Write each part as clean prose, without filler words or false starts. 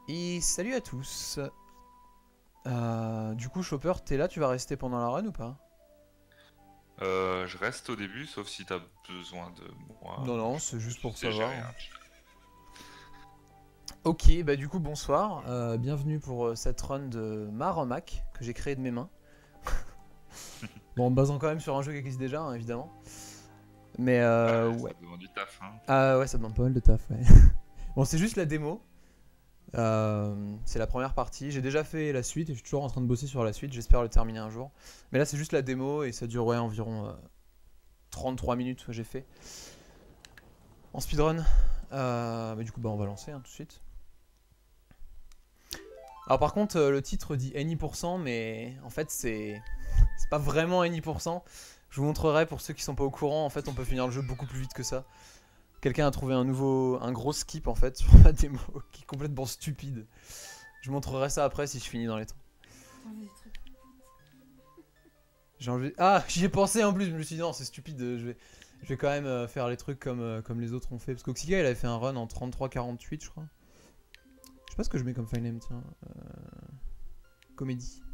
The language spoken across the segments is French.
Et salut à tous. Du coup, Chopper, t'es là, tu vas rester pendant la run ou pas? Je reste au début, sauf si t'as besoin de moi. Non, non, c'est juste Je pour sais gérer, savoir. hein. Ok, bah du coup, bonsoir. Bienvenue pour cette run de Maromac que j'ai créé de mes mains. Bon, en me basant quand même sur un jeu qui existe déjà, hein, évidemment. Mais Ah ouais, ça ouais. demande du taf, hein. Ah ouais, ça demande pas mal de taf, ouais. Bon, c'est juste la démo. C'est la première partie. J'ai déjà fait la suite et je suis toujours en train de bosser sur la suite. J'espère le terminer un jour. Mais là, c'est juste la démo et ça dure ouais, environ 33 minutes que j'ai fait en speedrun. Mais du coup, bah, on va lancer tout de suite. Alors, par contre, le titre dit Any%, mais en fait, c'est pas vraiment Any%. Je vous montrerai pour ceux qui sont pas au courant. En fait, on peut finir le jeu beaucoup plus vite que ça. Quelqu'un a trouvé un gros skip en fait sur la démo qui est complètement stupide. Je montrerai ça après si je finis dans les temps. J'ai enlevé. Ah, j'y ai pensé en plus. Je me suis dit non, c'est stupide. Je vais quand même faire les trucs comme les autres ont fait. Parce qu'Oxiga il avait fait un run en 33-48, je crois. Je sais pas ce que je mets comme file name, tiens. Comédie.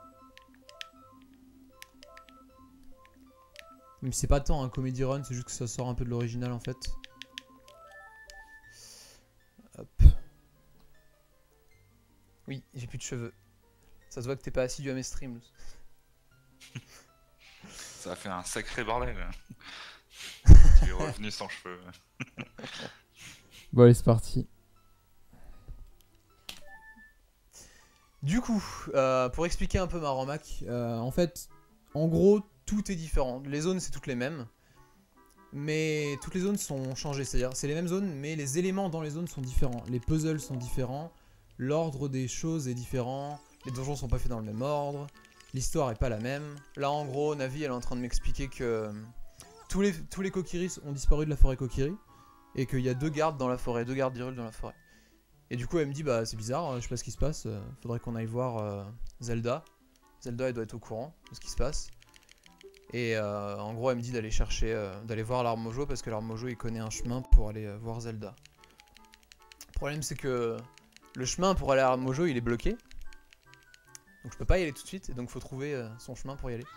Même si c'est pas tant un comédie run, c'est juste que ça sort un peu de l'original en fait. Hop. Oui, j'ai plus de cheveux. Ça se voit que t'es pas assidu à mes streams. Ça a fait un sacré bordel. Tu es revenu sans cheveux. Bon allez c'est parti. Du coup, pour expliquer un peu ma remarque, en fait, en gros, tout est différent. Les zones, c'est toutes les mêmes. Mais toutes les zones sont changées, c'est-à-dire c'est les mêmes zones, mais les éléments dans les zones sont différents. Les puzzles sont différents, l'ordre des choses est différent, les donjons sont pas faits dans le même ordre, l'histoire est pas la même. Là, en gros, Navi, elle est en train de m'expliquer que tous les Kokiris ont disparu de la forêt Kokiri, et qu'il y a deux gardes dans la forêt, deux gardes d'Hyrule dans la forêt. Et du coup, elle me dit, bah c'est bizarre, je sais pas ce qui se passe, faudrait qu'on aille voir Zelda. Zelda, elle doit être au courant de ce qui se passe. Et en gros, elle me dit d'aller chercher, d'aller voir l'arbre Mojo parce que l'arbre Mojo il connaît un chemin pour aller voir Zelda. Le problème, c'est que le chemin pour aller à l'arbre Mojo il est bloqué. Donc je peux pas y aller tout de suite, et donc faut trouver son chemin pour y aller.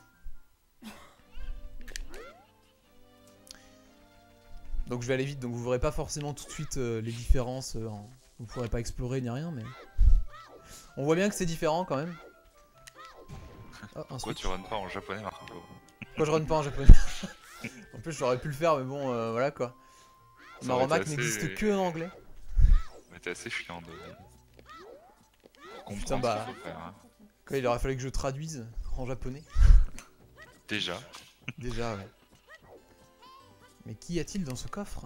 Donc je vais aller vite, donc vous verrez pas forcément tout de suite les différences. Vous pourrez pas explorer ni rien, mais on voit bien que c'est différent quand même. Oh, un Pourquoi switch. tu runs pas en japonais, Marco? Pourquoi je run pas en japonais? En plus, j'aurais pu le faire, mais bon, voilà quoi. Ça Ma aurait été remarque n'existe assez... que en anglais. Ça aurait été assez chiant de Putain, comprendre ce qu'il bah, faut faire, hein. quoi, il aurait fallu que je traduise en japonais. Déjà. Déjà, ouais. Mais qu'y a-t-il dans ce coffre?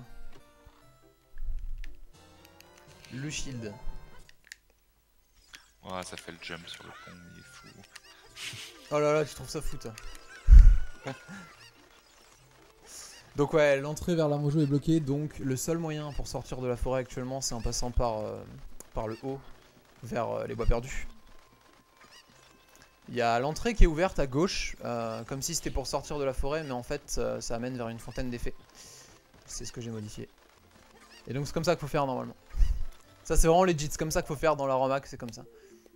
Le shield. Ouais, ça fait le jump sur le pont, il est fou. Oh là là, tu trouves ça fou, toi. Donc ouais, l'entrée vers la Mojo est bloquée, donc le seul moyen pour sortir de la forêt actuellement, c'est en passant par le haut, vers les bois perdus. Il y a l'entrée qui est ouverte à gauche, comme si c'était pour sortir de la forêt, mais en fait, ça amène vers une fontaine d'effets. C'est ce que j'ai modifié. Et donc c'est comme ça qu'il faut faire normalement. Ça c'est vraiment legit, c'est comme ça qu'il faut faire dans la Romac, c'est comme ça.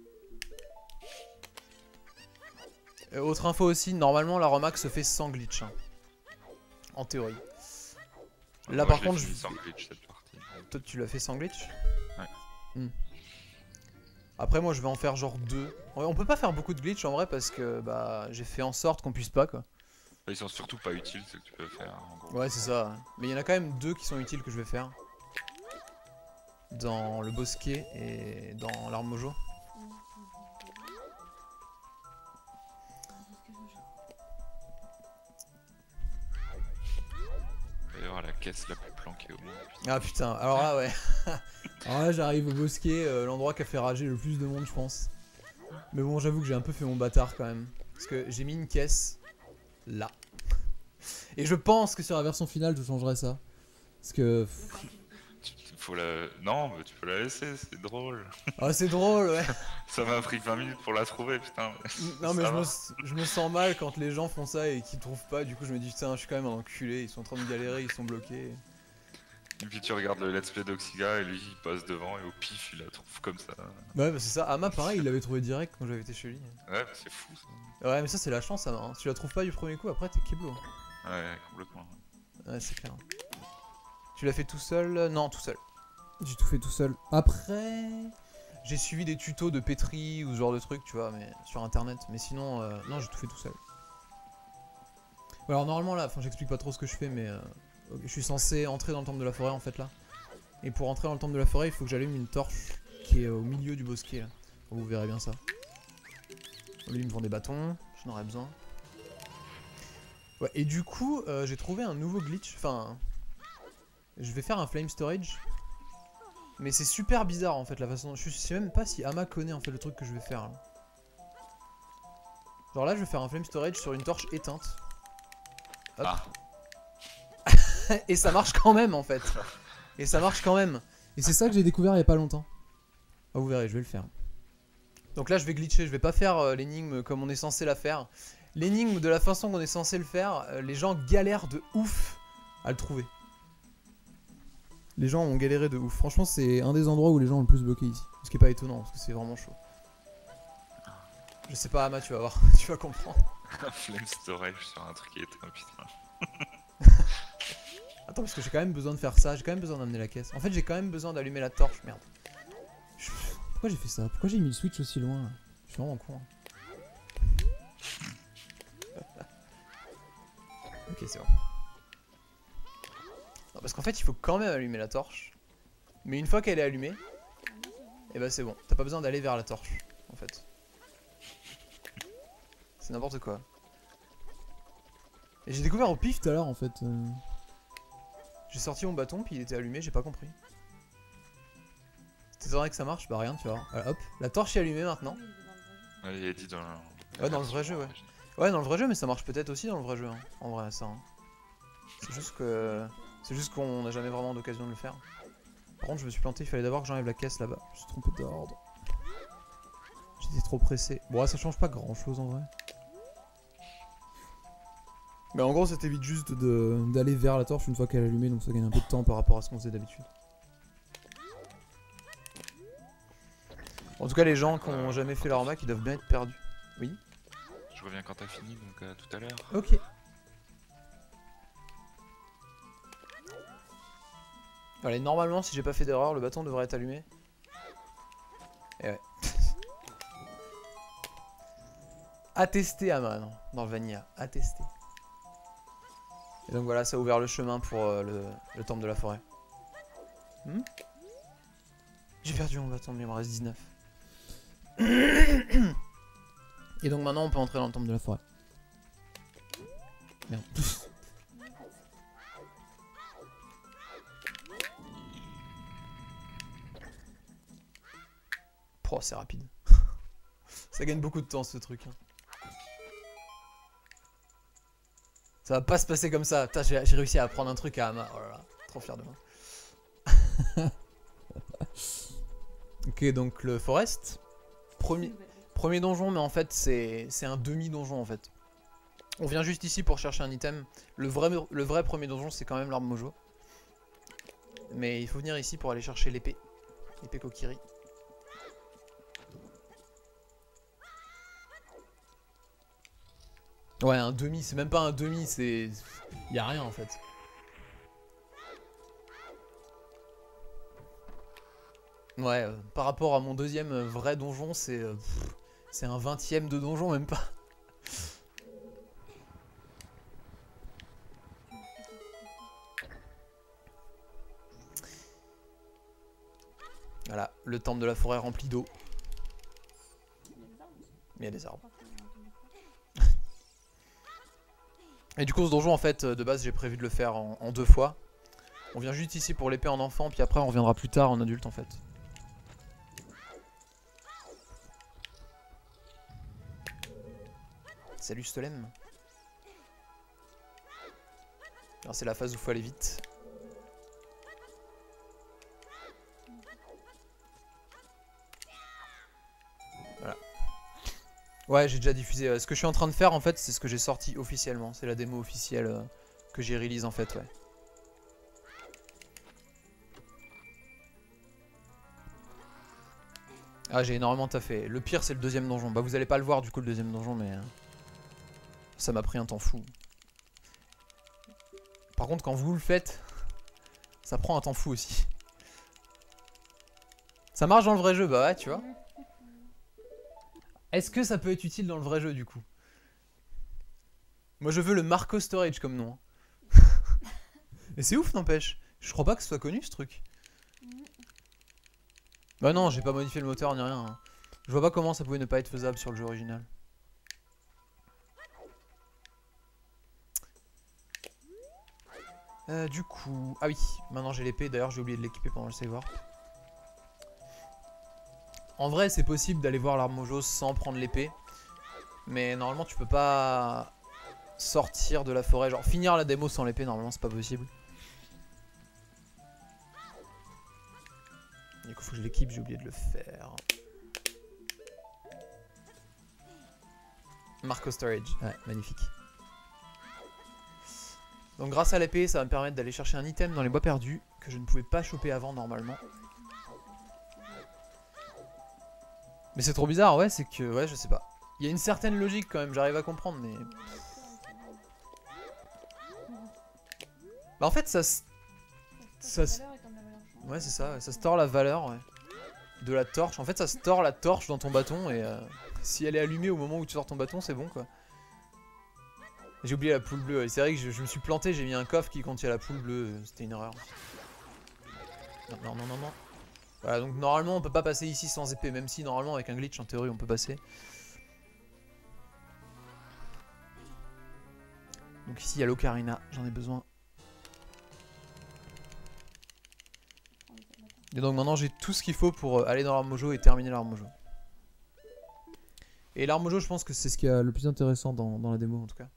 Autre info aussi, normalement la Romac se fait sans glitch, hein, en théorie. Là Moi, par je l'ai contre, fini sans glitch cette partie. toi tu l'as fait sans glitch? Ouais. Après moi je vais en faire genre 2. On peut pas faire beaucoup de glitch en vrai parce que bah j'ai fait en sorte qu'on puisse pas quoi. Ils sont surtout pas utiles, ce que tu peux faire, en gros. Ouais c'est ça. Mais il y en a quand même 2 qui sont utiles que je vais faire. Dans le bosquet et dans l'arbre Mojo. D'ailleurs, la caisse la plus planquée au monde. Ah putain, alors là ouais. Alors là j'arrive au bosquet, l'endroit qui a fait rager le plus de monde je pense. Mais bon j'avoue que j'ai un peu fait mon bâtard quand même. Parce que j'ai mis une caisse là. Et je pense que sur la version finale je changerai ça. Parce que... Faut la... Non, mais tu peux la laisser, c'est drôle. Ah c'est drôle ouais. Ça m'a pris 20 minutes pour la trouver, putain. Non mais Ça va. je me sens mal quand les gens font ça et qu'ils trouvent pas. Du coup je me dis putain je suis quand même un enculé. Ils sont en train de galérer, ils sont bloqués. Et puis tu regardes le let's play d'Oxiga et lui il passe devant et au pif il la trouve comme ça. Ouais, bah c'est ça. Ama, pareil, il l'avait trouvé direct quand j'avais été chez lui. Ouais, bah, c'est fou ça. Ouais, mais ça, c'est la chance, Ama. Hein. Si tu la trouves pas du premier coup, après, t'es keblo. Ouais, complètement. Ouais, c'est clair. Tu l'as fait tout seul? Non, tout seul. J'ai tout fait tout seul. Après, j'ai suivi des tutos de pétri ou ce genre de trucs, tu vois, mais sur internet. Mais sinon, non, j'ai tout fait tout seul. Alors normalement là, enfin j'explique pas trop ce que je fais, mais je suis censé entrer dans le temple de la forêt en fait là. Et pour entrer dans le temple de la forêt, il faut que j'allume une torche qui est au milieu du bosquet là. Vous verrez bien ça. Lui il me vend des bâtons, j'en aurais besoin. Ouais, et du coup, j'ai trouvé un nouveau glitch. Enfin, je vais faire un flame storage. Mais c'est super bizarre en fait la façon. Je sais même pas si Ama connaît en fait le truc que je vais faire là. Genre là, je vais faire un flame storage sur une torche éteinte. Hop. Ah. Et ça marche quand même en fait. Et ça marche quand même. Et c'est ça que j'ai découvert il y a pas longtemps. Ah, vous verrez, je vais le faire. Donc là je vais glitcher, je vais pas faire l'énigme comme on est censé la faire. L'énigme de la façon qu'on est censé le faire, les gens galèrent de ouf à le trouver. Les gens ont galéré de ouf. Franchement c'est un des endroits où les gens ont le plus bloqué ici. Ce qui est pas étonnant parce que c'est vraiment chaud. Je sais pas Ama, tu vas voir, tu vas comprendre. Un flame storage sur un truc qui était un putain. Attends, parce que j'ai quand même besoin de faire ça, j'ai quand même besoin d'amener la caisse. En fait, j'ai quand même besoin d'allumer la torche, merde. Pourquoi j'ai fait ça? Pourquoi j'ai mis le switch aussi loin? Je suis vraiment con. Hein. Ok, c'est bon. Non, parce qu'en fait, il faut quand même allumer la torche. Mais une fois qu'elle est allumée, et bah c'est bon. T'as pas besoin d'aller vers la torche, en fait. C'est n'importe quoi. Et j'ai découvert au pif tout à l'heure, en fait. J'ai sorti mon bâton, puis il était allumé, j'ai pas compris. T'étonnerais que ça marche? Bah rien, tu vois. Voilà, hop, la torche est allumée maintenant. Ouais, il est dit dans le... Ouais, dans le vrai jeu, ouais. Ouais, dans le vrai jeu, mais ça marche peut-être aussi dans le vrai jeu, hein. En vrai, ça. Hein. C'est juste que... C'est juste qu'on n'a jamais vraiment d'occasion de le faire. Par contre, je me suis planté, il fallait d'abord que j'enlève la caisse là-bas. Je me suis trompé d'ordre. J'étais trop pressé. Bon, ouais, ça change pas grand-chose en vrai. Mais en gros, ça t'évite juste d'aller vers la torche une fois qu'elle est allumée, donc ça gagne un peu de temps par rapport à ce qu'on faisait d'habitude. En tout cas, les gens qui ont jamais fait l'armac, ils doivent bien être perdus. Oui. Je reviens quand t'as fini, donc tout à l'heure. Ok. Allez, normalement, si j'ai pas fait d'erreur, le bâton devrait être allumé. Et ouais. À tester, Ama, non, dans le Vanilla. À tester. Et donc voilà, ça a ouvert le chemin pour le temple de la forêt. J'ai perdu mon bâton, mais il me reste 19. Et donc maintenant, on peut entrer dans le temple de la forêt. Merde. Oh, c'est rapide. Ça gagne beaucoup de temps ce truc. Hein. Ça va pas se passer comme ça. J'ai réussi à apprendre un truc à Ama. Oh là là, trop fier de moi. Ok, donc le forest. Premier donjon, mais en fait c'est un demi-donjon en fait. On vient juste ici pour chercher un item. Le vrai premier donjon, c'est quand même l'arbre Mojo. Mais il faut venir ici pour aller chercher l'épée. L'épée Kokiri. Ouais, un demi, c'est même pas un demi, c'est... Y'a rien en fait. Ouais, par rapport à mon deuxième vrai donjon, c'est un 20ème de donjon, même pas. Voilà, le temple de la forêt rempli d'eau. Mais il y a des arbres. Et du coup ce donjon en fait de base j'ai prévu de le faire en 2 fois. On vient juste ici pour l'épée en enfant puis après on reviendra plus tard en adulte en fait. Salut Stolem. Alors c'est la phase où il faut aller vite. Voilà. Ouais, j'ai déjà diffusé. Ce que je suis en train de faire, en fait, c'est ce que j'ai sorti officiellement. C'est la démo officielle que j'ai release, en fait, ouais. Ah, j'ai énormément taffé. Le pire, c'est le deuxième donjon. Bah, vous allez pas le voir du coup, le deuxième donjon, mais ça m'a pris un temps fou. Par contre, quand vous le faites, ça prend un temps fou aussi. Ça marche dans le vrai jeu, bah ouais, tu vois. Est-ce que ça peut être utile dans le vrai jeu du coup? Moi je veux le Marco Storage comme nom. Et c'est ouf n'empêche. Je crois pas que ce soit connu ce truc. Bah non, j'ai pas modifié le moteur ni rien. Hein. Je vois pas comment ça pouvait ne pas être faisable sur le jeu original. Du coup... Ah oui, maintenant j'ai l'épée. D'ailleurs j'ai oublié de l'équiper pendant le save warp. En vrai c'est possible d'aller voir l'arme Mojo sans prendre l'épée. Mais normalement tu peux pas sortir de la forêt. Genre finir la démo sans l'épée normalement c'est pas possible. Du coup faut que je l'équipe, j'ai oublié de le faire. Marco Storage, ouais magnifique. Donc grâce à l'épée ça va me permettre d'aller chercher un item dans les bois perdus que je ne pouvais pas choper avant normalement. Mais c'est trop bizarre, ouais, c'est que, ouais, je sais pas. Il y a une certaine logique quand même, j'arrive à comprendre, mais... Bah en fait, ça... Ouais, c'est ça, ça store la valeur, ouais. De la torche. En fait, ça store la torche dans ton bâton, et si elle est allumée au moment où tu sors ton bâton, c'est bon, quoi. J'ai oublié la poule bleue, et c'est vrai que je me suis planté, j'ai mis un coffre qui contient la poule bleue, c'était une erreur. Non, non, non, non, non. Voilà, donc normalement on peut pas passer ici sans épée, même si normalement avec un glitch en théorie on peut passer. Donc ici il y a l'ocarina, j'en ai besoin. Et donc maintenant j'ai tout ce qu'il faut pour aller dans l'arme Mojo et terminer l'arme Mojo. Et l'arme Mojo je pense que c'est ce qui est le plus intéressant dans la démo en tout cas.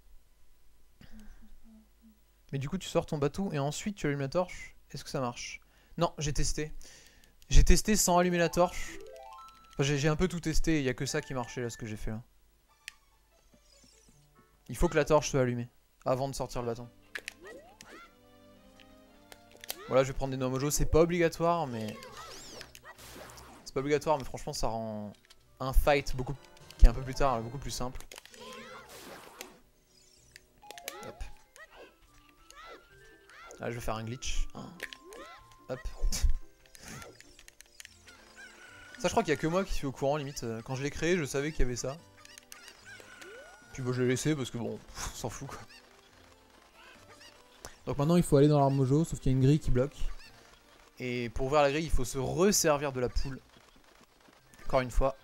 Mais du coup tu sors ton bateau et ensuite tu allumes la torche. Est-ce que ça marche? Non, j'ai testé. J'ai testé sans allumer la torche. Enfin, j'ai un peu tout testé, il n'y a que ça qui marchait là, ce que j'ai fait là. Il faut que la torche soit allumée avant de sortir le bâton. Voilà, je vais prendre des noix mojo, c'est pas obligatoire, mais... C'est pas obligatoire, mais franchement ça rend un fight beaucoup... qui est un peu plus tard, beaucoup plus simple. Hop. Là je vais faire un glitch. Hop. Ça je crois qu'il y a que moi qui suis au courant limite. Quand je l'ai créé je savais qu'il y avait ça. Puis bon je l'ai laissé parce que bon, on s'en fout quoi. Donc maintenant il faut aller dans l'arme Mojo, sauf qu'il y a une grille qui bloque. Et pour ouvrir la grille il faut se resservir de la poule. Encore une fois.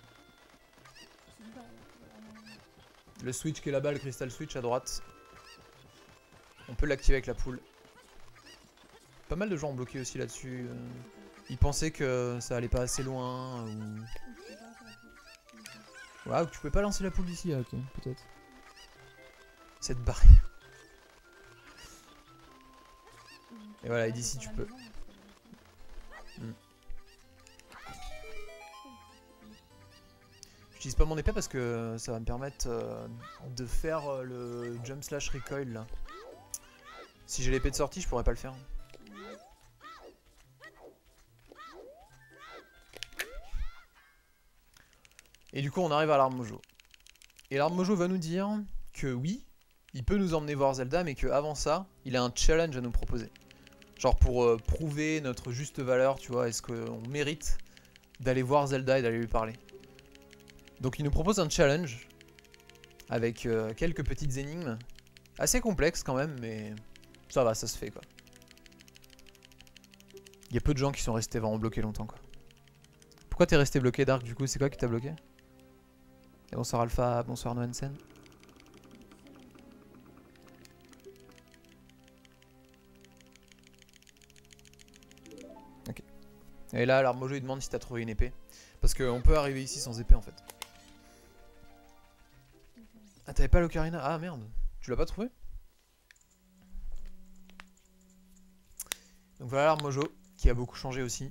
Le switch qui est là-bas, le crystal switch à droite. On peut l'activer avec la poule. Pas mal de gens ont bloqué aussi là-dessus. Ils pensaient que ça allait pas assez loin ou... Ouais, ou que tu pouvais pas lancer la poule d'ici, ah, ok, peut-être. Cette barrière. Et voilà, et d'ici tu peux. J'utilise pas mon épée parce que ça va me permettre de faire le jump slash recoil là. Si j'ai l'épée de sortie, je pourrais pas le faire. Et du coup on arrive à l'arme Mojo. Et l'arme Mojo va nous dire que oui, il peut nous emmener voir Zelda, mais qu'avant ça, il a un challenge à nous proposer. Genre pour prouver notre juste valeur, tu vois, est-ce qu'on mérite d'aller voir Zelda et d'aller lui parler. Donc il nous propose un challenge avec quelques petites énigmes, assez complexes quand même, mais ça va, ça se fait quoi. Il y a peu de gens qui sont restés vraiment bloqués longtemps quoi. Pourquoi t'es resté bloqué Dark du coup? C'est quoi qui t'a bloqué? Et bonsoir Alpha, bonsoir Noensen. Ok. Et là, l'arme Mojo il demande si t'as trouvé une épée. Parce qu'on peut arriver ici sans épée en fait. Ah t'avais pas l'ocarina? Ah merde. Tu l'as pas trouvé? Donc voilà l'arme Mojo qui a beaucoup changé aussi.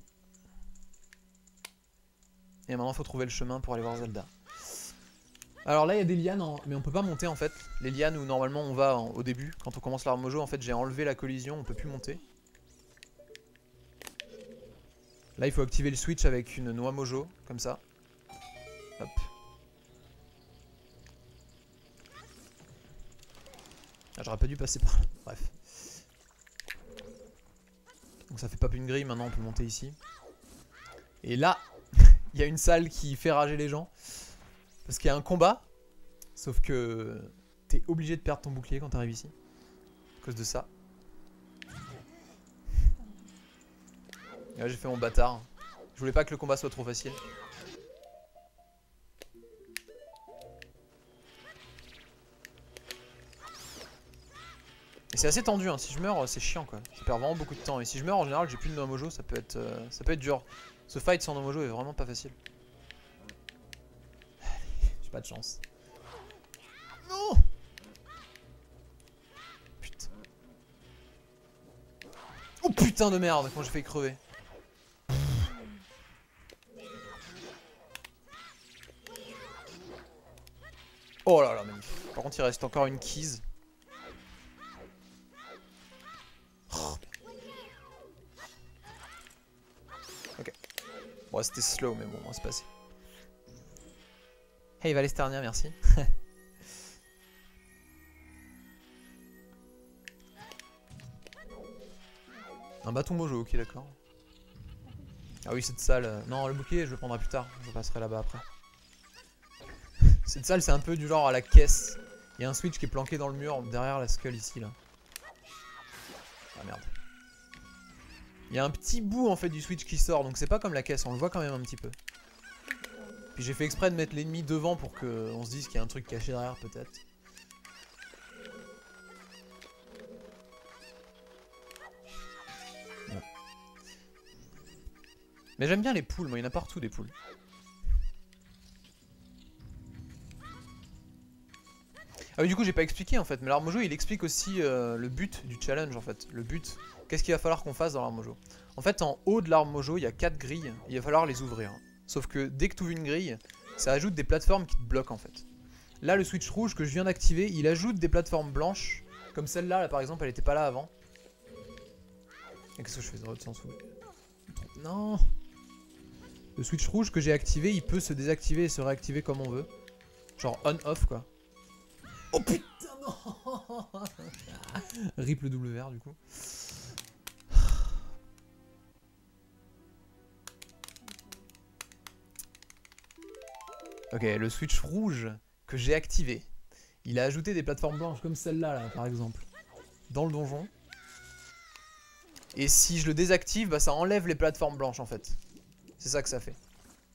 Et maintenant il faut trouver le chemin pour aller voir Zelda. Alors là il y a des lianes, mais on peut pas monter en fait. Les lianes où normalement on va au début, quand on commence l'arme Mojo, en fait j'ai enlevé la collision, on peut plus monter. Là il faut activer le switch avec une noix mojo, comme ça. Hop. Ah, j'aurais pas dû passer par là, bref. Donc ça fait pop une grille, maintenant on peut monter ici. Et là, il y a une salle qui fait rager les gens. Parce qu'il y a un combat. Sauf que t'es obligé de perdre ton bouclier quand t'arrives ici. À cause de ça. Et là j'ai fait mon bâtard. Je voulais pas que le combat soit trop facile. Et c'est assez tendu, hein. Si je meurs c'est chiant quoi. Ça perd vraiment beaucoup de temps. Et si je meurs en général j'ai plus de Nomojo, ça peut être dur. Ce fight sans Nomojo est vraiment pas facile. J'ai pas de chance. Non. Putain. Oh putain de merde, comment j'ai failli crever. Oh là là, magnifique. Par contre il reste encore une keys. Ok. Bon c'était slow mais bon on va se passer. Hey Valesternia, merci. Un bâton mojo, ok d'accord. Ah oui cette salle, non le bouclier je le prendrai plus tard, je passerai là-bas après. Cette salle c'est un peu du genre à la caisse. Il y a un switch qui est planqué dans le mur derrière la skull ici là. Ah merde. Il y a un petit bout en fait du switch qui sort donc c'est pas comme la caisse, on le voit quand même un petit peu. Puis j'ai fait exprès de mettre l'ennemi devant pour qu'on se dise qu'il y a un truc caché derrière peut-être. Ouais. Mais j'aime bien les poules, moi il y en a partout des poules. Ah oui du coup j'ai pas expliqué en fait, mais l'Armojo il explique aussi le but du challenge en fait. Le but, qu'est-ce qu'il va falloir qu'on fasse dans l'Armojo. En fait en haut de l'Armojo il y a 4 grilles, il va falloir les ouvrir. Sauf que dès que tu ouvres une grille, ça ajoute des plateformes qui te bloquent en fait. Là le switch rouge que je viens d'activer, il ajoute des plateformes blanches. Comme celle-là là, par exemple, elle était pas là avant. Et qu'est-ce que je fais dans l'autre sens? Non. Le switch rouge que j'ai activé, il peut se désactiver et se réactiver comme on veut. Genre on-off quoi. Oh putain non. Rip le double vert du coup. Ok, le switch rouge que j'ai activé, il a ajouté des plateformes blanches comme celle-là, là, par exemple, dans le donjon. Et si je le désactive, bah, ça enlève les plateformes blanches en fait. C'est ça que ça fait.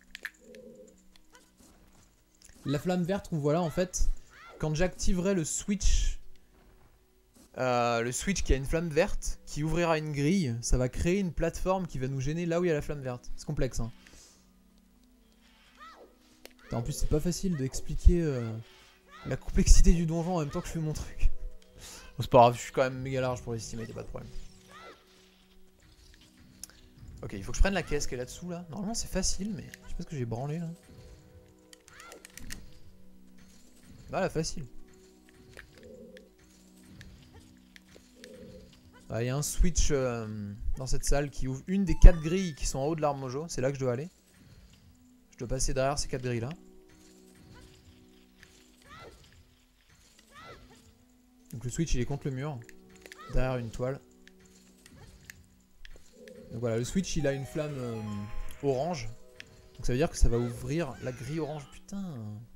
La flamme verte qu'on voit là, en fait, quand j'activerai le switch qui a une flamme verte, qui ouvrira une grille, ça va créer une plateforme qui va nous gêner là où il y a la flamme verte. C'est complexe, hein. En plus c'est pas facile d'expliquer la complexité du donjon en même temps que je fais mon truc. Bon, c'est pas grave, je suis quand même méga large pour l'estimer, y'a pas de problème. Ok, il faut que je prenne la caisse qui est là-dessous là. Normalement c'est facile mais je sais pas ce que j'ai branlé là. Voilà, facile. Il y a un switch dans cette salle qui ouvre une des 4 grilles qui sont en haut de l'Armojo. C'est là que je dois aller. Je dois passer derrière ces 4 grilles là. Donc le switch il est contre le mur. Derrière une toile. Donc voilà, le switch il a une flamme orange. Donc ça veut dire que ça va ouvrir la grille orange. Putain.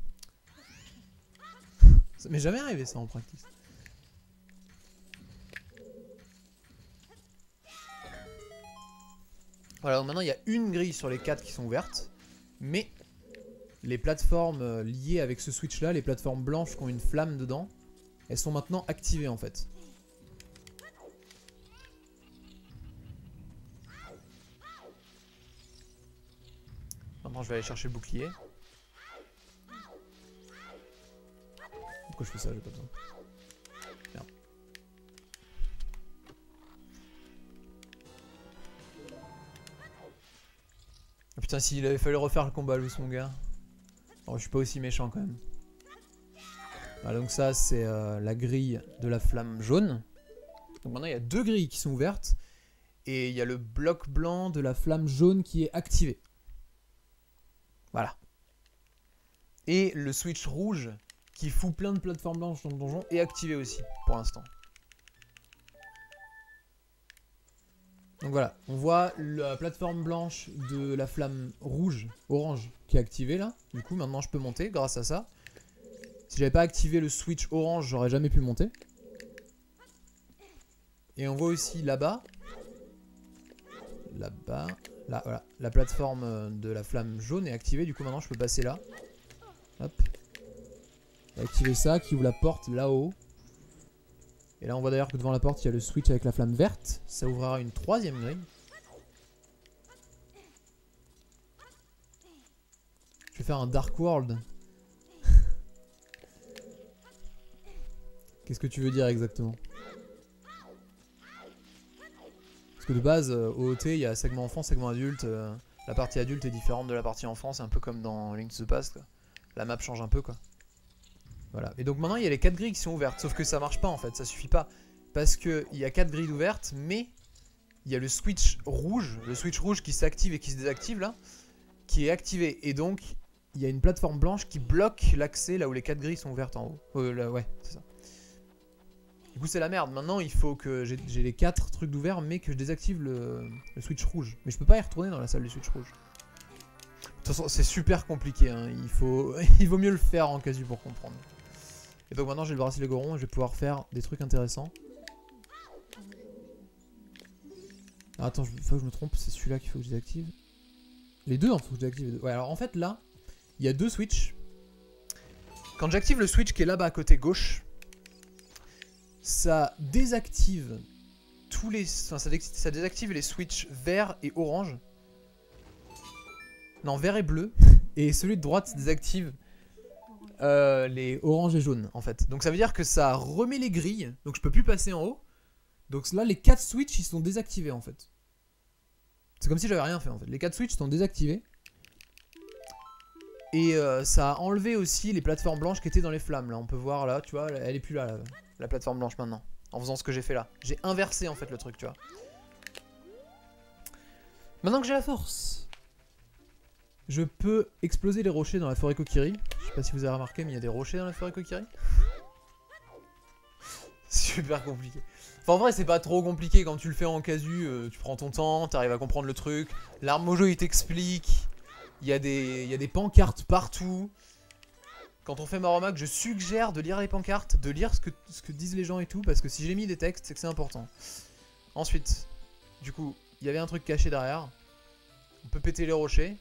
Ça m'est jamais arrivé ça en practice. Voilà, donc maintenant il y a une grille sur les 4 qui sont ouvertes. Mais les plateformes liées avec ce switch là, les plateformes blanches qui ont une flamme dedans, elles sont maintenant activées en fait. Maintenant je vais aller chercher le bouclier. Pourquoi je fais ça? J'ai pas besoin. Merde. Oh putain, s'il avait fallu refaire le combat, Luce, mon gars. Oh, je suis pas aussi méchant quand même. Voilà, donc ça, c'est la grille de la flamme jaune. Donc maintenant, il y a 2 grilles qui sont ouvertes. Et il y a le bloc blanc de la flamme jaune qui est activé. Voilà. Et le switch rouge qui fout plein de plateformes blanches dans le donjon est activé aussi pour l'instant. Donc voilà, on voit la plateforme blanche de la flamme rouge, orange, qui est activée là. Du coup, maintenant je peux monter grâce à ça. Si j'avais pas activé le switch orange, j'aurais jamais pu monter. Et on voit aussi là-bas, là, voilà, la plateforme de la flamme jaune est activée. Du coup, maintenant je peux passer là. Hop. Activer ça, qui ouvre la porte là-haut. Et là on voit d'ailleurs que devant la porte il y a le switch avec la flamme verte. Ça ouvrira une troisième grille. Je vais faire un Dark World. Qu'est-ce que tu veux dire exactement? Parce que de base, OOT, il y a segment enfant, segment adulte. La partie adulte est différente de la partie enfant, c'est un peu comme dans Link to the Past, quoi. La map change un peu, quoi. Voilà. Et donc maintenant il y a les 4 grilles qui sont ouvertes, sauf que ça marche pas en fait, ça suffit pas. Parce qu'il y a 4 grilles ouvertes, mais il y a le switch rouge qui s'active et qui se désactive là, qui est activé. Et donc il y a une plateforme blanche qui bloque l'accès là où les 4 grilles sont ouvertes en haut. Là, ouais, c'est ça. Du coup c'est la merde, maintenant il faut que j'ai les 4 trucs d'ouvert mais que je désactive le switch rouge. Mais je peux pas y retourner dans la salle du switch rouge. De toute façon c'est super compliqué, hein. Il vaut mieux le faire en casu pour comprendre. Et donc maintenant j'ai le bracelet Goron et je vais pouvoir faire des trucs intéressants. Alors attends, il faut que je me trompe, c'est celui-là qu'il faut que je désactive. Les deux, il faut que je désactive les deux. Ouais, alors en fait là, il y a 2 switches. Quand j'active le switch qui est là-bas à côté gauche, ça désactive tous les... Enfin, ça désactive les switches vert et orange. Non, vert et bleu. Et celui de droite ça désactive les orange et jaune en fait. Donc ça veut dire que ça remet les grilles. Donc je peux plus passer en haut. Donc là les 4 switches ils sont désactivés en fait. C'est comme si j'avais rien fait en fait. Les 4 switches sont désactivés. Et ça a enlevé aussi les plateformes blanches qui étaient dans les flammes. Là on peut voir là, tu vois, elle est plus là la plateforme blanche maintenant. En faisant ce que j'ai fait là. J'ai inversé en fait le truc, tu vois. Maintenant que j'ai la force, je peux exploser les rochers dans la forêt Kokiri. Je sais pas si vous avez remarqué, mais il y a des rochers dans la forêt Kokiri. Super compliqué. Enfin en vrai c'est pas trop compliqué quand tu le fais en casu, tu prends ton temps, t'arrives à comprendre le truc. L'arme Mojo il t'explique. Il y a des pancartes partout. Quand on fait Maromac, je suggère de lire les pancartes, de lire ce que disent les gens et tout, parce que si j'ai mis des textes, c'est que c'est important. Ensuite, du coup, il y avait un truc caché derrière. On peut péter les rochers.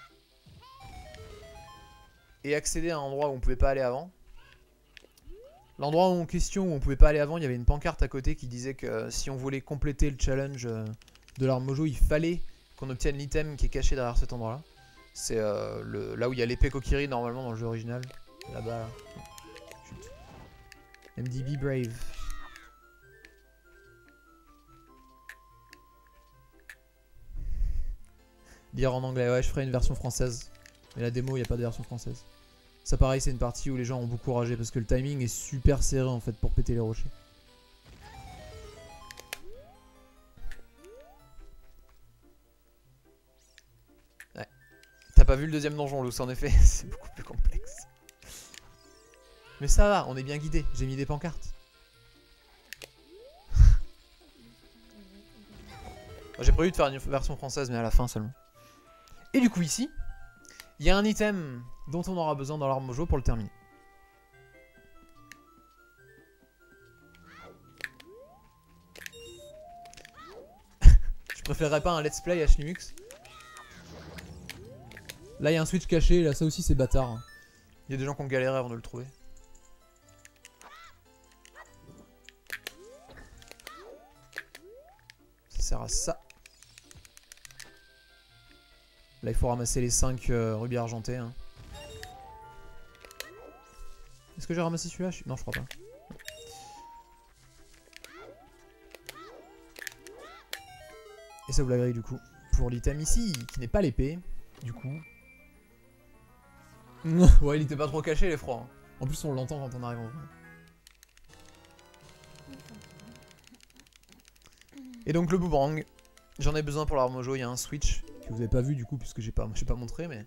Et accéder à un endroit où on pouvait pas aller avant. L'endroit en question où on pouvait pas aller avant, il y avait une pancarte à côté qui disait que si on voulait compléter le challenge de l'arme Mojo, il fallait qu'on obtienne l'item qui est caché derrière cet endroit-là. C'est là où il y a l'épée Kokiri normalement dans le jeu original. Là-bas, là. Chut. MDB Brave. Lire en anglais, ouais, je ferai une version française. Mais la démo, il n'y a pas de version française. Ça, pareil, c'est une partie où les gens ont beaucoup ragé parce que le timing est super serré en fait pour péter les rochers. Ouais. T'as pas vu le deuxième donjon, Luce, en effet, c'est beaucoup plus complexe. Mais ça va, on est bien guidé. J'ai mis des pancartes. J'ai prévu de faire une version française, mais à la fin seulement. Et du coup, ici, il y a un item dont on aura besoin dans l'arme Mojo pour le terminer. Je préférerais pas un let's play HNimux. Là, il y a un switch caché, là, ça aussi, c'est bâtard. Il y a des gens qui ont galéré avant de le trouver. Ça sert à ça. Là, il faut ramasser les 5 rubis argentés. Hein. Est-ce que j'ai ramassé celui-là? Non, je crois pas. Et ça vous la grille du coup. Pour l'item ici, qui n'est pas l'épée. Du coup. Ouais, il était pas trop caché, l'effroi. Hein. En plus, on l'entend quand on arrive en vrai. Et donc, le boomerang. J'en ai besoin pour l'arme mojo, il y a un switch que vous avez pas vu du coup puisque j'ai pas montré mais...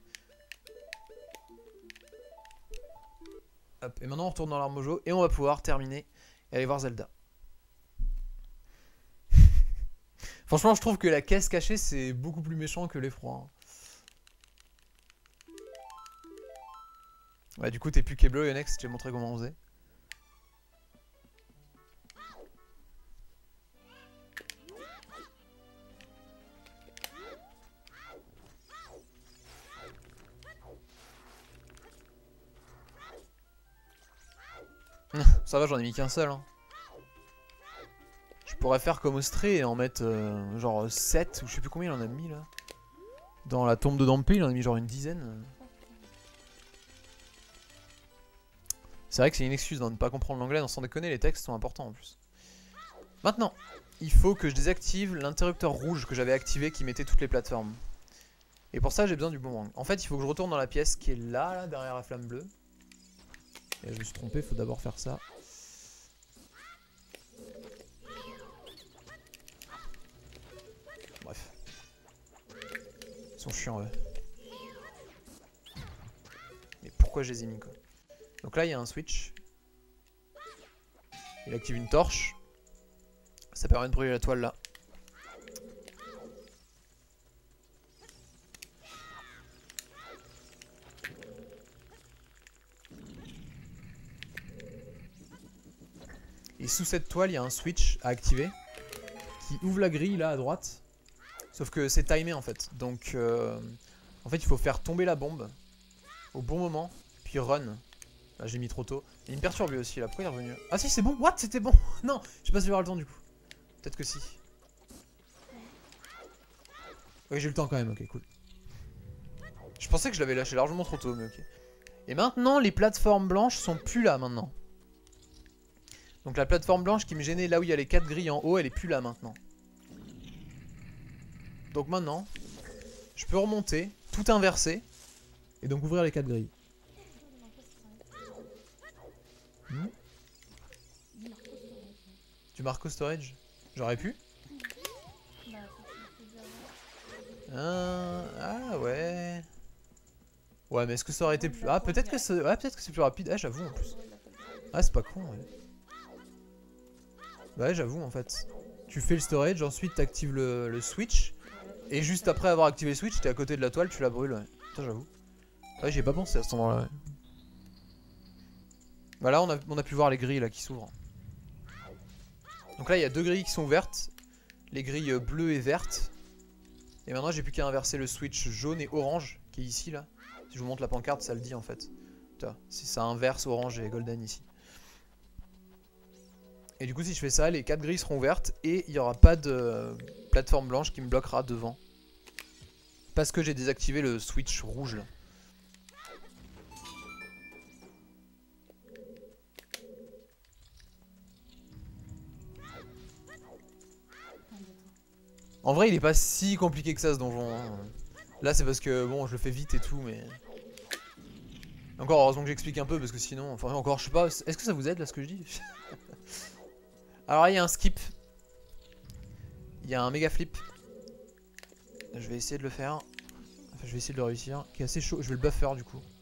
Hop, et maintenant on retourne dans l'arme mojo et on va pouvoir terminer et aller voir Zelda. Franchement je trouve que la caisse cachée c'est beaucoup plus méchant que l'effroi. Ouais du coup t'es plus Keblo et Next, je t'ai montré comment on faisait. Ça va, j'en ai mis qu'un seul. Hein. Je pourrais faire comme Austré et en mettre genre 7 ou je sais plus combien il en a mis là. Dans la tombe de Dampé, il en a mis genre une dizaine. C'est vrai que c'est une excuse de ne pas comprendre l'anglais, sans déconner, les textes sont importants en plus. Maintenant, il faut que je désactive l'interrupteur rouge que j'avais activé qui mettait toutes les plateformes. Et pour ça, j'ai besoin du boomerang. En fait, il faut que je retourne dans la pièce qui est là derrière la flamme bleue. Et je me suis trompé, il faut d'abord faire ça. Bref. Ils sont chiants, eux. Mais pourquoi je les ai mis, quoi? Donc là, il y a un switch. Il active une torche. Ça permet de brûler la toile, là. Et sous cette toile, il y a un switch à activer qui ouvre la grille là à droite. Sauf que c'est timé en fait. Donc en fait, il faut faire tomber la bombe au bon moment, puis run. Là, j'ai mis trop tôt. Et il me perturbe lui aussi là. Pourquoi il est revenu? Ah si, c'est bon. What? C'était bon. Non, je sais pas si je vais avoir le temps du coup. Peut-être que si. Ok, j'ai eu le temps quand même. Ok, cool. Je pensais que je l'avais lâché largement trop tôt, mais ok. Et maintenant, les plateformes blanches sont plus là maintenant. Donc la plateforme blanche qui me gênait là où il y a les 4 grilles en haut, elle est plus là maintenant. Donc maintenant, je peux remonter, tout inverser, et donc ouvrir les 4 grilles. Tu marques au storage? J'aurais pu? Ah ouais. Ouais mais est-ce que ça aurait été plus... Ah peut-être que c'est plus rapide. Ah j'avoue en plus. Ah c'est pas con ouais. Bah ouais j'avoue en fait. Tu fais le storage, ensuite t'actives le switch. Et juste après avoir activé le switch, t'es à côté de la toile, tu la brûles ouais. Ça j'avoue. Ouais j'ai pas pensé à cet endroit là ouais. Bah là on a pu voir les grilles là qui s'ouvrent. Donc là il y a 2 grilles qui sont ouvertes. Les grilles bleues et vertes. Et maintenant j'ai plus qu'à inverser le switch jaune et orange qui est ici là. Si je vous montre la pancarte ça le dit en fait. Si ça inverse orange et golden ici. Et du coup si je fais ça, les 4 grilles seront ouvertes et il n'y aura pas de plateforme blanche qui me bloquera devant. Parce que j'ai désactivé le switch rouge là. En vrai il est pas si compliqué que ça ce donjon. Hein. Là c'est parce que bon je le fais vite et tout mais... Encore heureusement que j'explique un peu parce que sinon... Enfin encore je sais pas... Est-ce que ça vous aide là ce que je dis? Alors il y a un skip. Il y a un méga flip. Je vais essayer de le faire. Enfin je vais essayer de le réussir. Qui est assez chaud. Je vais le buffer du coup.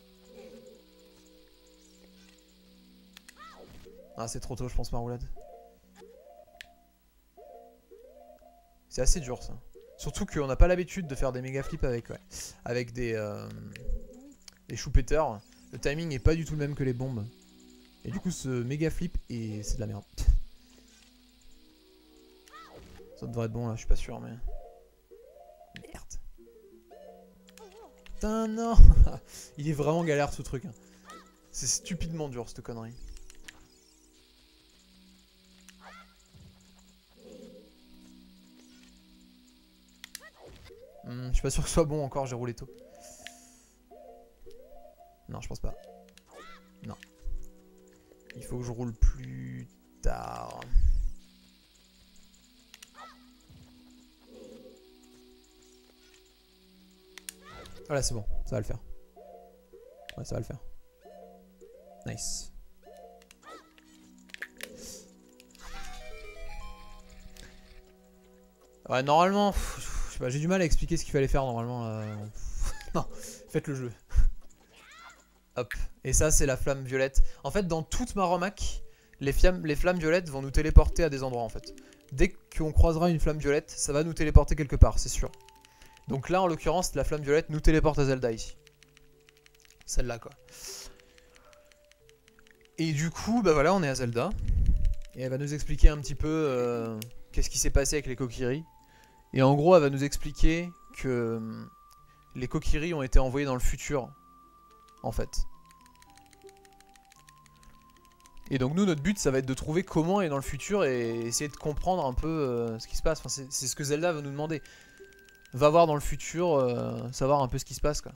Ah c'est trop tôt je pense ma roulade. C'est assez dur ça. Surtout qu'on n'a pas l'habitude de faire des méga flips avec, ouais, avec des choupetteurs. Le timing est pas du tout le même que les bombes. Et du coup ce méga flip c'est de la merde. Ça devrait être bon là, je suis pas sûr mais... Merde. Putain non. Il est vraiment galère ce truc. Hein. C'est stupidement dur cette connerie. Je suis pas sûr que ce soit bon encore, j'ai roulé tôt. Non, je pense pas. Non. Il faut que je roule plus tard. Voilà, c'est bon, ça va le faire. Ouais, ça va le faire. Nice. Ouais, normalement, je sais pas, j'ai du mal à expliquer ce qu'il fallait faire normalement. Non, faites le jeu. Hop. Et ça, c'est la flamme violette. En fait, dans toute Maromac, les flammes violettes vont nous téléporter à des endroits en fait. Dès qu'on croisera une flamme violette, ça va nous téléporter quelque part, c'est sûr. Donc là, en l'occurrence, la flamme violette nous téléporte à Zelda ici. Celle-là, quoi. Et du coup, bah voilà, on est à Zelda. Et elle va nous expliquer un petit peu qu'est-ce qui s'est passé avec les Kokiri. Et en gros, elle va nous expliquer que les Kokiri ont été envoyés dans le futur, en fait. Et donc nous, notre but, ça va être de trouver comment est dans le futur et essayer de comprendre un peu ce qui se passe. Enfin, c'est ce que Zelda va nous demander. Va voir dans le futur, savoir un peu ce qui se passe, quoi.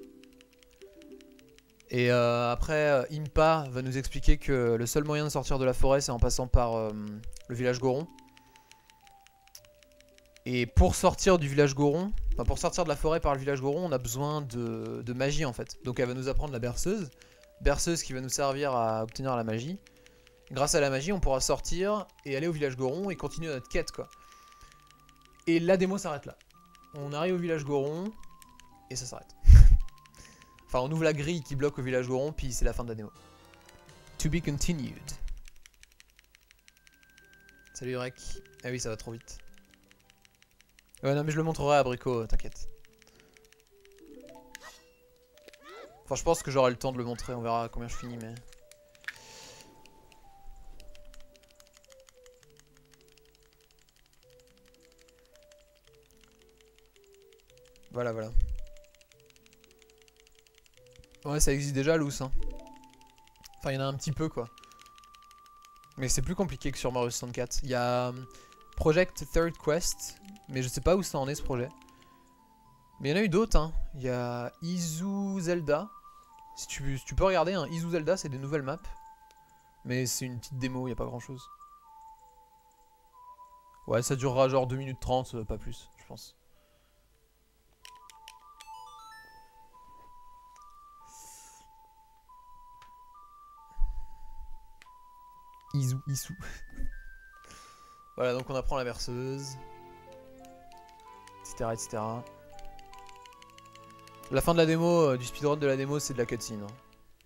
Et après, Impa va nous expliquer que le seul moyen de sortir de la forêt, c'est en passant par le village Goron. Et pour sortir du village Goron, enfin pour sortir de la forêt par le village Goron, on a besoin de magie en fait. Donc elle va nous apprendre la berceuse. Berceuse qui va nous servir à obtenir la magie. Grâce à la magie, on pourra sortir et aller au village Goron et continuer notre quête, quoi. Et la démo s'arrête là. On arrive au village Goron et ça s'arrête. Enfin, on ouvre la grille qui bloque au village Goron, puis c'est la fin de la démo. To be continued. Salut Rek. Ah oui, ça va trop vite. Ouais, non, mais je le montrerai à Brico, t'inquiète. Enfin, je pense que j'aurai le temps de le montrer, on verra combien je finis, mais... Voilà, voilà. Ouais, ça existe déjà, Loose, hein. Enfin, il y en a un petit peu, quoi. Mais c'est plus compliqué que sur Mario 64. Il y a Project Third Quest, mais je sais pas où ça en est, ce projet. Mais il y en a eu d'autres, hein. Il y a Izu Zelda. Si tu peux regarder, hein, Izu Zelda, c'est des nouvelles maps. Mais c'est une petite démo, il n'y a pas grand chose. Ouais, ça durera genre 2 minutes 30, pas plus, je pense. Izu. Voilà, donc on apprend la berceuse. Etc. etc. La fin de la démo, du speedrun de la démo, c'est de la cutscene. Hein.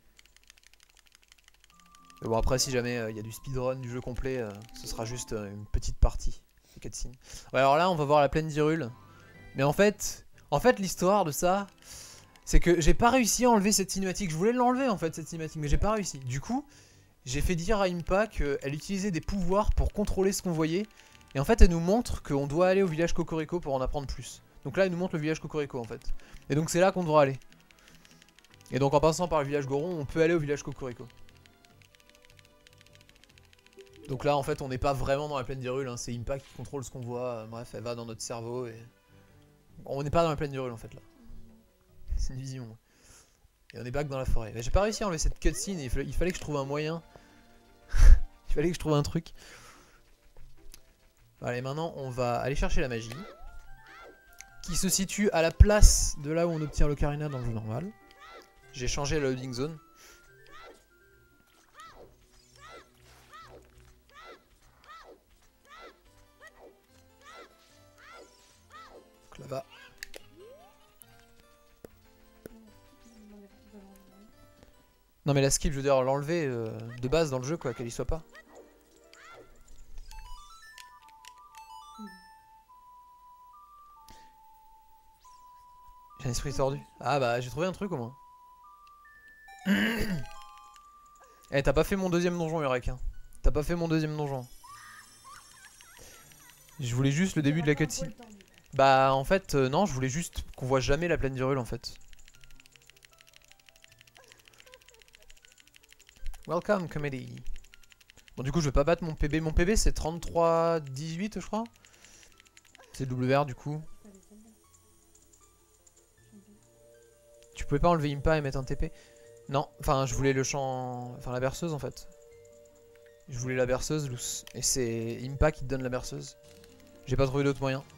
Mais bon, après, si jamais il y a du speedrun du jeu complet, ce sera juste une petite partie de cutscene. Ouais, alors là, on va voir la plaine d'Hyrule. Mais en fait l'histoire de ça, c'est que j'ai pas réussi à enlever cette cinématique. Je voulais l'enlever, en fait, cette cinématique, mais j'ai pas réussi. Du coup, j'ai fait dire à Impa qu'elle utilisait des pouvoirs pour contrôler ce qu'on voyait. Et en fait, elle nous montre qu'on doit aller au village Cocorico pour en apprendre plus. Donc là, elle nous montre le village Cocorico, en fait. Et donc c'est là qu'on devra aller. Et donc en passant par le village Goron, on peut aller au village Cocorico. Donc là, en fait, on n'est pas vraiment dans la plaine d'Hyrule, hein. C'est Impa qui contrôle ce qu'on voit. Bref, elle va dans notre cerveau et... On n'est pas dans la plaine d'Hyrule, en fait, là. C'est une vision. Et on est back dans la forêt. J'ai pas réussi à enlever cette cutscene et il fallait que je trouve un moyen. Il fallait que je trouve un truc. Allez, maintenant, on va aller chercher la magie. Qui se situe à la place de là où on obtient l'ocarina dans le jeu normal. J'ai changé la loading zone. Donc là-bas. Non mais la skip, je veux dire l'enlever de base dans le jeu, quoi, qu'elle y soit pas. J'ai un esprit tordu. Ah bah j'ai trouvé un truc au moins. Eh, t'as pas fait mon deuxième donjon, Urek, hein. T'as pas fait mon deuxième donjon. Je voulais juste le début de la cutscene. Bah en fait non, je voulais juste qu'on voit jamais la plaine d'Hyrule en fait. Welcome comedy. Bon du coup je vais pas battre mon PB. Mon PB c'est 33-18 je crois. C'est le WR du coup. Tu pouvais pas enlever Impa et mettre un TP? Non, enfin je voulais le champ... Enfin la berceuse en fait. Je voulais la berceuse loose. Et c'est Impa qui te donne la berceuse. J'ai pas trouvé d'autre moyen.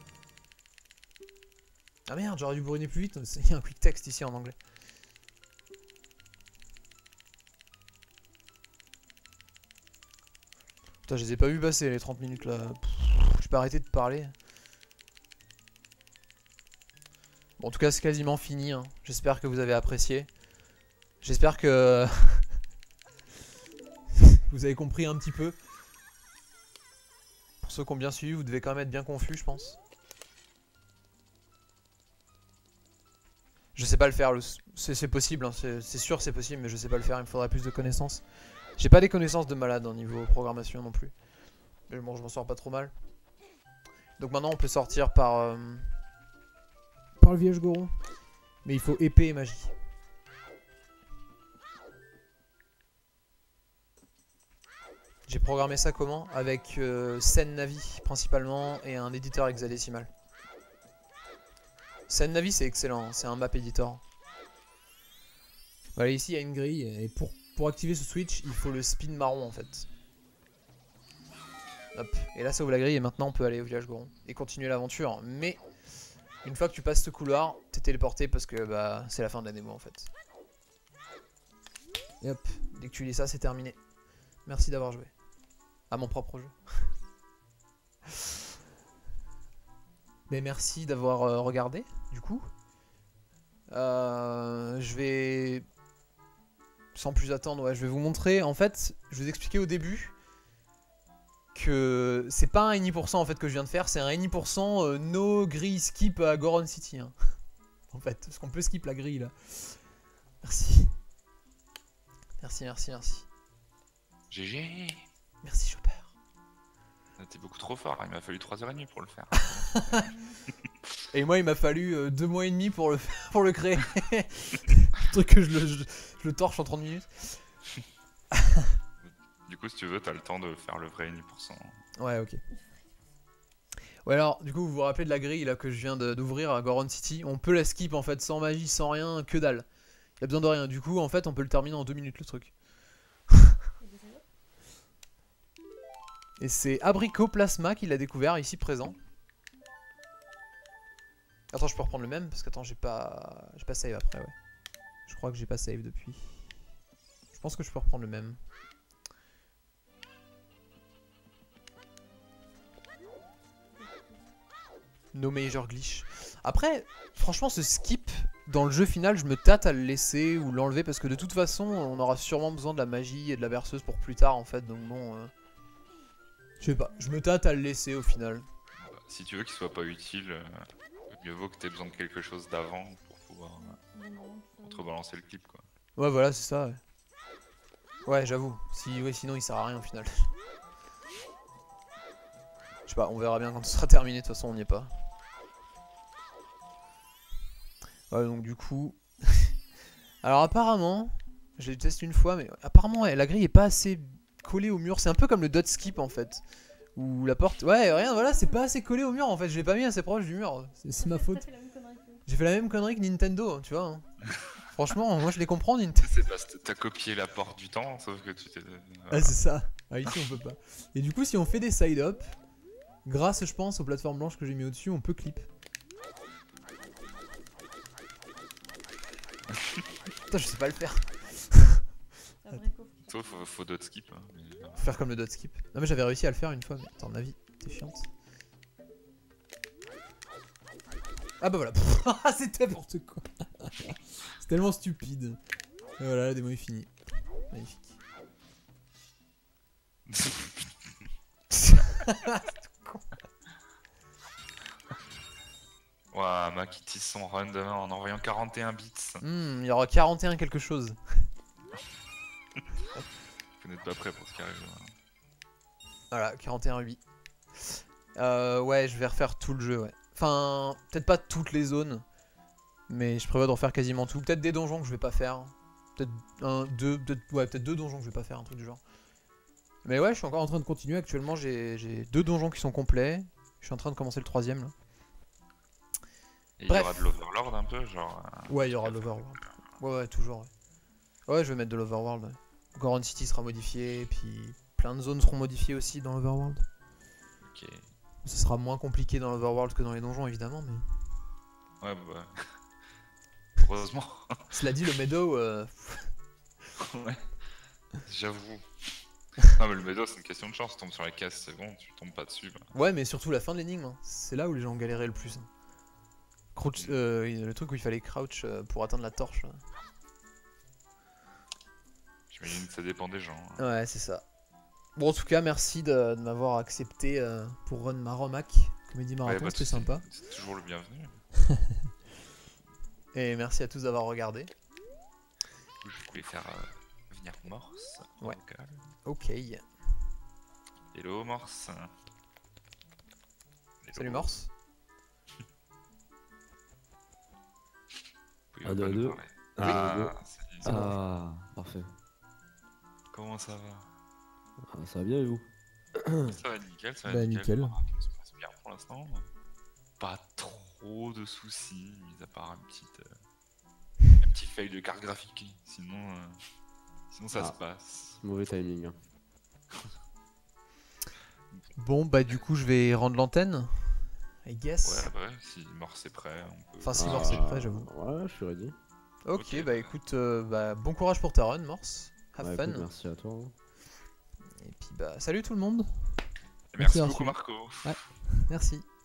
Ah merde, j'aurais dû bourriner plus vite. Il y a un quick text ici en anglais. Putain, je les ai pas vu passer les 30 minutes là. J'ai pas arrêté de parler. Bon, en tout cas, c'est quasiment fini. Hein. J'espère que vous avez apprécié. J'espère que vous avez compris un petit peu. Pour ceux qui ont bien suivi, vous devez quand même être bien confus, je pense. Je sais pas le faire, c'est possible, hein. C'est sûr c'est possible, mais je sais pas le faire, il me faudrait plus de connaissances. J'ai pas des connaissances de malade au niveau programmation non plus. Mais bon, je m'en sors pas trop mal. Donc maintenant on peut sortir par le village Goron. Mais il faut épée et magie. J'ai programmé ça comment? Avec Sen Navi principalement et un éditeur hexadécimal. Sen Navi c'est excellent, c'est un map editor. Voilà, ici il y a une grille et pour activer ce switch il faut le spin marron en fait. Hop, et là ça ouvre la grille et maintenant on peut aller au village Goron et continuer l'aventure. Mais une fois que tu passes ce couloir, t'es téléporté parce que bah c'est la fin de la démo en fait. Et hop, dès que tu lis ça c'est terminé. Merci d'avoir joué à mon propre jeu. Mais merci d'avoir regardé du coup. Je vais... Sans plus attendre, ouais, je vais vous montrer. En fait, je vous expliquais au début que c'est pas un any% en fait que je viens de faire, c'est un any% no grille skip à Goron City. Hein. En fait, parce qu'on peut skip la grille là. Merci. Merci, merci, merci. GG. Merci Chopper. T'es beaucoup trop fort, il m'a fallu 3h30 pour le faire. Et moi il m'a fallu 2 mois et demi pour le créer. Le truc que je le torche en 30 minutes. Du coup si tu veux t'as le temps de faire le vrai 1%. Ouais, ok. Ouais, alors du coup vous vous rappelez de la grille là que je viens d'ouvrir à Goron City. On peut la skip en fait sans magie, sans rien, que dalle. Il y a besoin de rien, du coup en fait on peut le terminer en 2 minutes le truc. Et c'est Abricot Plasma qui l'a découvert ici présent. Attends, je peux reprendre le même parce que attends, j'ai pas save après, ouais. Je crois que j'ai pas save depuis. Je pense que je peux reprendre le même. No major glitch. Après, franchement, ce skip dans le jeu final, je me tâte à le laisser ou l'enlever parce que de toute façon, on aura sûrement besoin de la magie et de la berceuse pour plus tard en fait. Donc bon, je sais pas. Je me tâte à le laisser au final. Si tu veux qu'il soit pas utile, mieux vaut que t'aies besoin de quelque chose d'avant pour pouvoir contrebalancer le clip quoi. Ouais, voilà, c'est ça. Ouais, ouais j'avoue. Si, ouais, sinon il sert à rien au final. Je sais pas, on verra bien quand ce sera terminé. De toute façon, on n'y est pas. Ouais, donc du coup... Alors apparemment, je l'ai testé une fois, mais apparemment ouais, la grille est pas assez collée au mur. C'est un peu comme le dot skip en fait. Ou la porte... Ouais, rien, voilà, c'est pas assez collé au mur en fait. Je l'ai pas mis assez proche du mur. C'est ma faute. J'ai fait la même connerie que Nintendo, tu vois. Hein. Franchement, moi je les comprends, Nintendo. C'est parce que t'as copié la porte du temps, sauf que tu t'es... Voilà. Ah, c'est ça. Ah, ici on peut pas. Et du coup, si on fait des side-up, grâce je pense aux plateformes blanches que j'ai mis au-dessus, on peut clip. Putain, je sais pas le faire. Sauf faut d'autres skip. Hein, mais... Faut faire comme le dot skip. Non mais j'avais réussi à le faire une fois, mais attends, ma vie, t'es chiante. Ah bah voilà. C'est n'importe quoi. C'est tellement stupide. Et voilà, la démo est finie. Magnifique. Ouah, Mac qui tisse son run demain en envoyant 41 bits. Il y aura 41 quelque chose. Vous n'êtes pas prêt pour ce qui arrive. Voilà, 41,8. Ouais, je vais refaire tout le jeu, ouais. Enfin, peut-être pas toutes les zones, mais je prévois de refaire quasiment tout. Peut-être des donjons que je vais pas faire. Peut-être peut-être 2 donjons que je vais pas faire, un truc du genre. Mais ouais, je suis encore en train de continuer. Actuellement, j'ai 2 donjons qui sont complets. Je suis en train de commencer le 3ème là. Et il y Bref. aura de l'Overlord un peu, genre... Ouais, il y aura de l'Overworld. Ouais, toujours. Ouais. Ouais, je vais mettre de l'Overworld. Ouais. Goron City sera modifié, puis plein de zones seront modifiées aussi dans l'Overworld. Ok. Ce sera moins compliqué dans l'Overworld que dans les donjons, évidemment, mais... Ouais, bah... Heureusement. Cela dit, le Meadow... Ouais. J'avoue. Non mais le Meadow c'est une question de chance, tu tombes sur la caisse, c'est bon, tu tombes pas dessus. Bah. Ouais, mais surtout la fin de l'énigme, hein. C'est là où les gens ont galéré le plus. Hein. le truc où il fallait crouch pour atteindre la torche. Là. J'imagine que ça dépend des gens. Ouais, c'est ça. Bon, en tout cas, merci de m'avoir accepté pour run Maromac. Comédie Marathon, c'était sympa. C'est toujours le bienvenu. Et merci à tous d'avoir regardé. Je voulais faire venir Morse. Ouais. Vocal. Ok. Hello Morse. Hello. Salut Morse. Vous pouvez deux pas à nous deux. parler. Ah, salut. Ah, parfait. Comment ça va? Ah, ça va bien et vous? Ça va nickel, ça va Bah, nickel. nickel. Ça se passe bien pour l'instant. Pas trop de soucis, mis à part un petit fail de carte graphique. Sinon ça se passe. Mauvais timing. Hein. Bon, bah du coup, je vais rendre l'antenne. I guess. Ouais, bah ouais, si Morse est prêt, on peut. Enfin, si Morse est prêt, j'avoue. Ouais, je suis ready. Ok, Ok, bah écoute, bon courage pour ta run, Morse. Have Ouais, fun. écoute, merci à toi. Hein. Et puis bah, salut tout le monde. Merci d'avoir beaucoup suivi. Marco. Merci.